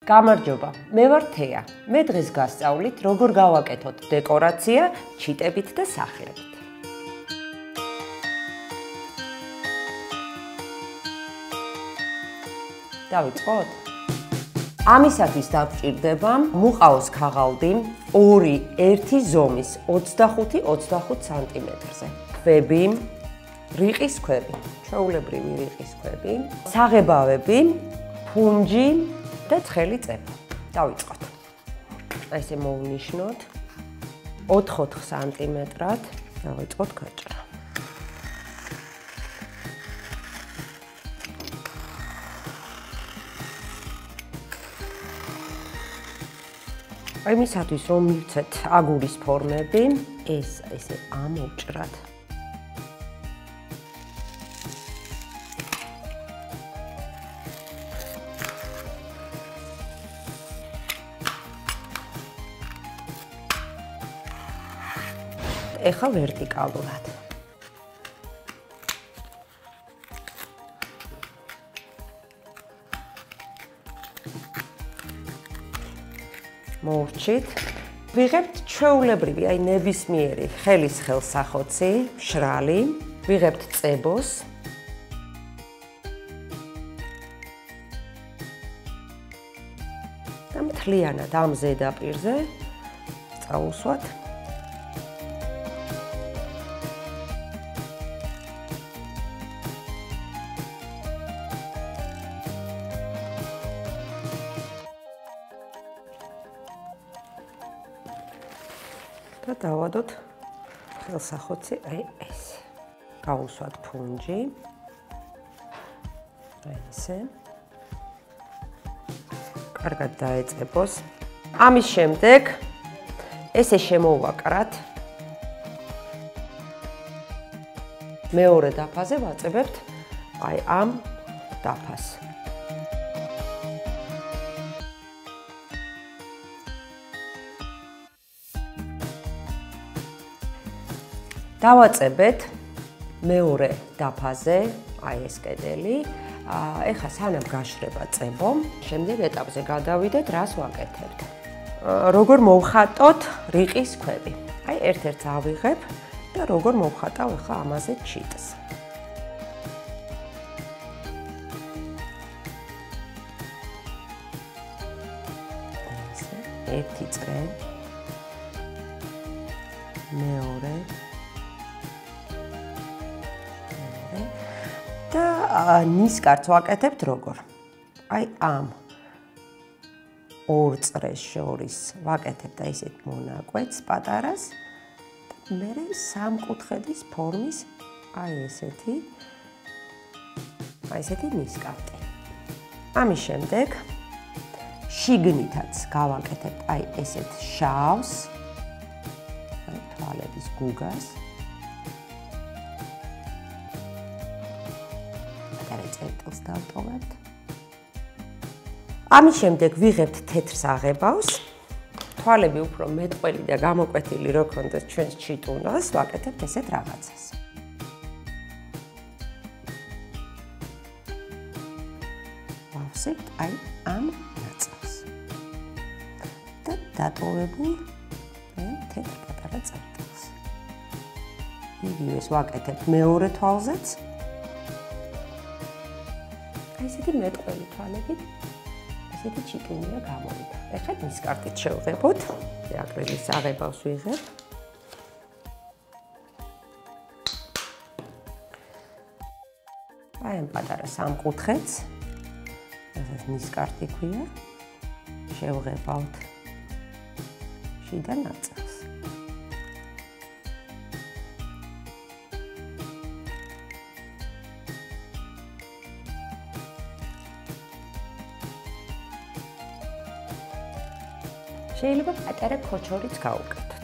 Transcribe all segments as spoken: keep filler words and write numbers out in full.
გამარჯობა, მე ვარ თეა. მე დღეს გასწავლით, როგორ გავაკეთოთ დეკორაცია ჩიტებით და სახლებით. დავიწყოთ? ამისათვის დავჭირდება მუყაოს ქაღალდი ორი ერთი ზომის ოცდახუთი ოცდახუთი სანტიმეტრზე. ქვები, რიყის ქვები, ჩვეულებრივი რიყის ქვები, საღებავები, ფუნჯი და ცხელი წება. დავიწყოთ. აი ესე მოვნიშნოთ ოთხ-ოთხ სანტიმეტრად. დავიწყოთ გაჭრა. აი მისათვის რომ მივცეთ აგურის ფორმები, ეს ესე ამოვჭრათ. ეხლა ვერტიკალურად. მოვჭით. ვიღებთ ჩვეულებრივი, აი ნებისმიერი ხელის ხელსახოცი, მშრალი, ვიღებთ წებოს. და მთლიანად ამ ზედაპირზე წავუსვათ. და დავადოთ ხელსახოცი, აი ეს. გავუსვათ ფუნჯი. აი ესე. კარგად დაეწებოს. ამის შემდეგ ესე შემოვაკრათ. მეორე დაფაზე ვაწებებთ აი ამ დაფას. დავაწებეთ მეორე დაფაზე, აი ეს კედელი. ეხლა სანამ გაშრება წებო, შემდეგ ეტაპზე გადავიდეთ, რას ვაკეთებთ. როგორ მოვხატოთ რიყის ქვები. აი ერთ-ერთს ავიღებ და როგორ მოვხატავ ეხლა ამაზე ჩიტს. ერთი წრე, მეორე და ნისკარტს ვაკეთებთ როგორ? აი ამ ორ წრეს შორის ვაკეთებთ აი ესეთ მონაკვეთს პატარას და მერე სამკუთხედის ფორმის აი ესეთი აი ესეთი ნისკარტი. ამის შემდეგ შიგნითაც გავაკეთებთ აი ესეთ შავს აი თვალების გუგას. წერტილს დავტოვებთ. ამის შემდეგ ვიღებთ თეთრ საღებავს. თვალები უფრო მეტყველი და გამოკვეთილი რო ქონდეს ჩვენს ჩიტუნას, ვაკეთებთ ესეთ რაღაცას. ვავსებთ აი ამ ნაწილს. და დატოვებულ თეთრ პატარა წერტილს. იგივეს ვაკეთებთ მეორე თვალზეც. ესეთი მეტყველი თვალებით ესეთი ჩიტუნია გამოვიდა. ეხლა ნისკარტით შევღებოთ. აკრილის საღებავს ვიღებ. აი ამ პატარა სამკუთხედს, რასაც ნისკარტი ქვია, შევღებავთ შიდა ნაწილს. შეიძლება პატარა ქოჩორიც გავუკეთოთ.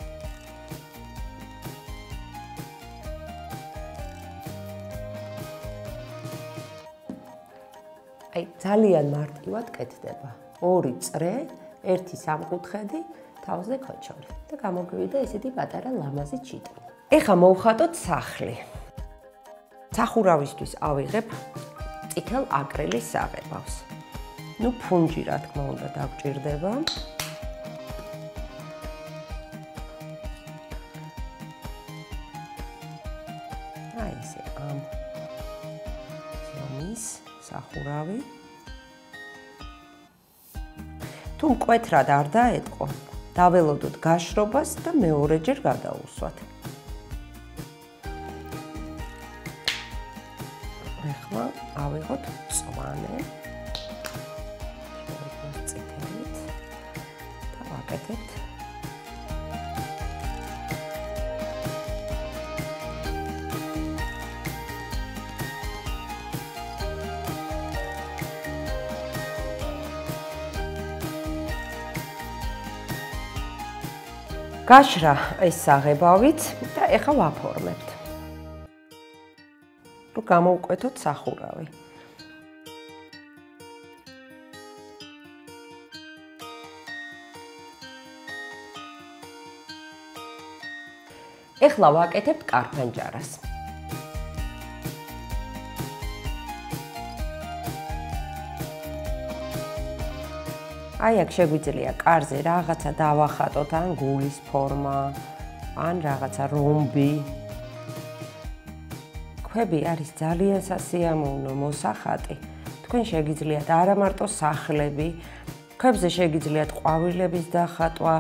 აი ძალიან მარტივად კეთდება. ორი წრე, ერთი სამკუთხედი, თავზე ქოჩორი და გამოგვივიდა ესეთი პატარა ლამაზი ჩიტუნი. ეხლა მოვხატოთ სახლი. სახურავისთვის ავიღებ წითელ აკრილის საღებავს. ნუ ფუნჯი რა თქმა უნდა დაგჭირდება. აი ესე ამ ზომის სახურავი. თუ მკვეთრად არ დაეთყო, დაველოდოთ გაშრობას და მეორეჯერ გადაუსვათ. ეხლა ავიღოთ მწვანე. შევიდოთ წითელით და ვაკეთებთ. გაშრა ეს საღებავით და ეხლა ვაფორმებთ. რომ გამოვკვეთოთ სახურავი. ეხლა ვაკეთებთ კარფანჯარას. აი აქ შეგვიძლია კარზე რაღაცა დავახატოთ, ან გულის ფორმა, ან რაღაცა რომბი. ქვები არის ძალიან სასიამოვნო მოსახატი. თქვენ შეგიძლიათ არა მარტო სახლები, ქვებზე შეგიძლიათ ყვავილების დახატვა.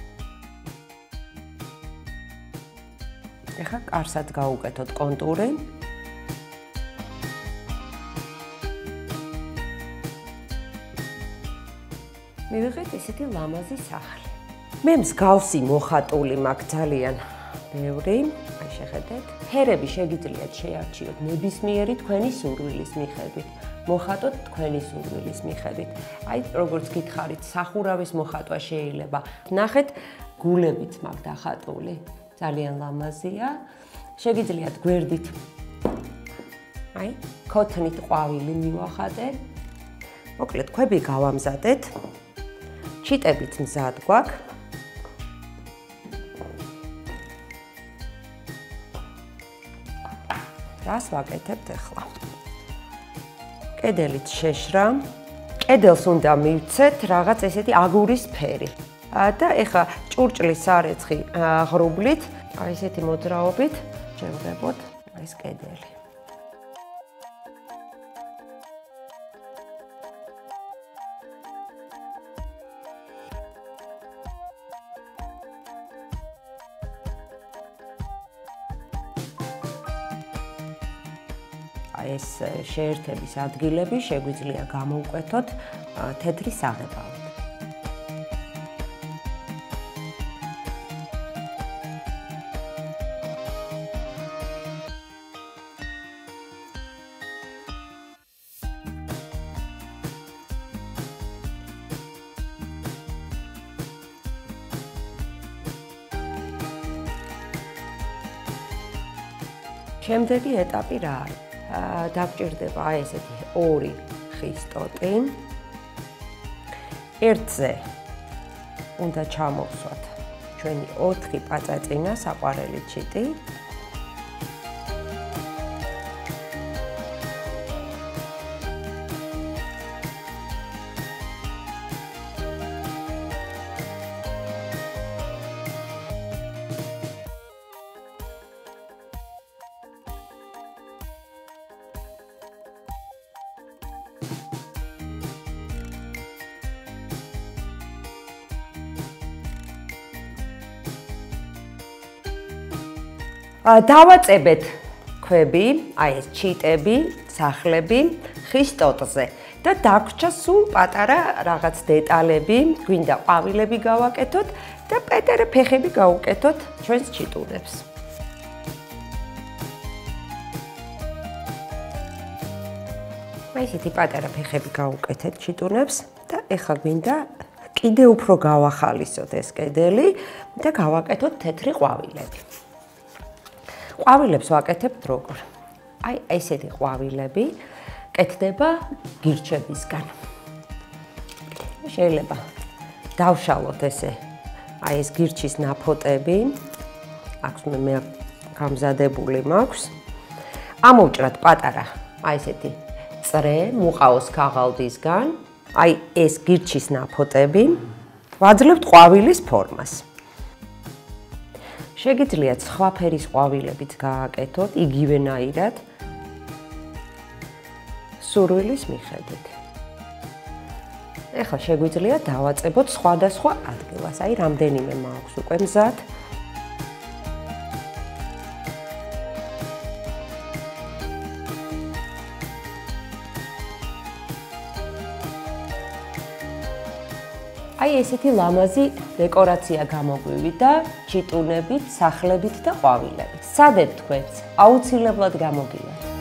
ეხლა კარსაც გავუკეთოთ კონტური. მივიღეთ ესეთი ლამაზი სახლი. მე მსგავსი მოხატული მაქვს ძალიან ბევრი. აი შეხედეთ. ფერები შეგიძლიათ შეარჩიოთ ნებისმიერი თქვენი სურვილის მიხედვით. მოხატოთ თქვენი სურვილის მიხედვით. აი როგორც გითხარით, სახურავის მოხატვა შეიძლება. ნახეთ, გულებიც მაქვს დახატული. ძალიან ლამაზია. შეგიძლიათ გვერდით აი ქოთნით ყვავილი მივახატე. მოკლედ ქვები გავამზადეთ. ჩიტებით მზად გვაქვს. რას ვაკეთებთ ახლა? კედელით შეშრა. კედელს უნდა მივცეთ რაღაც ესეთი აგურის ფერი. და ეხლა ჭურჭლის სარეცხი ღრუბლით, აი ესეთი მოძრაობით შევღებოთ ეს კედელი. ეს შეერთების ადგილები შეგვიძლია გამოვკვეთოთ თეთრი საღებავით. შემდეგი ეტაპი რა არის? დაგჭირდება აი ესეთი ორი ხის ტოტი. ერთზე უნდა ჩამოვსვათ ჩვენი ოთხი პაწაწინა საყვარელი ჩიტი. დავაწებეთ ქვები, აი ეს ჩიტები, სახლები ხის ტოტზე და დაგვრჩა სულ პატარა რაღაც დეტალები, გვინდა ყვავილები გავაკეთოთ და პატარა ფეხები გავუკეთოთ ჩვენს ჩიტუნებს. აი ესეთი პატარა ფეხები გავუკეთეთ ჩიტუნებს და ეხლა გვინდა კიდე უფრო გავახალისოთ ეს კედელი და გავაკეთოთ თეთრი ყვავილები. ყვავილებს ვაკეთებთ როგორ? აი ესეთი ყვავილები კეთდება გირჩებისგან. შეიძლება დავშალოთ ესე აი ეს გირჩის ნაფოტები. აქვს მე გამზადებული მაქვს. ამოვჭრათ პატარა აი ესეთი წრე მუყაოს ქაღალდისგან აი ეს გირჩის ნაფოტები, ვაძლევთ ყვავილის ფორმას. შეგიძლიათ სხვა ფერის ყვავილებით გააკეთოთ, იგივენაირად, სურვილის მიხედვით. ეხლა შეგვიძლია დავაწებოთ სხვადასხვა ადგილას, აი რამდენიმე მაქვს უკვე მზად. აი ესეთი ლამაზი დეკორაცია გამოგვივიდა ჩიტუნებით, სახლებით და ყვავილებით. სადეთ თქვენც აუცილებლად გამოგივა.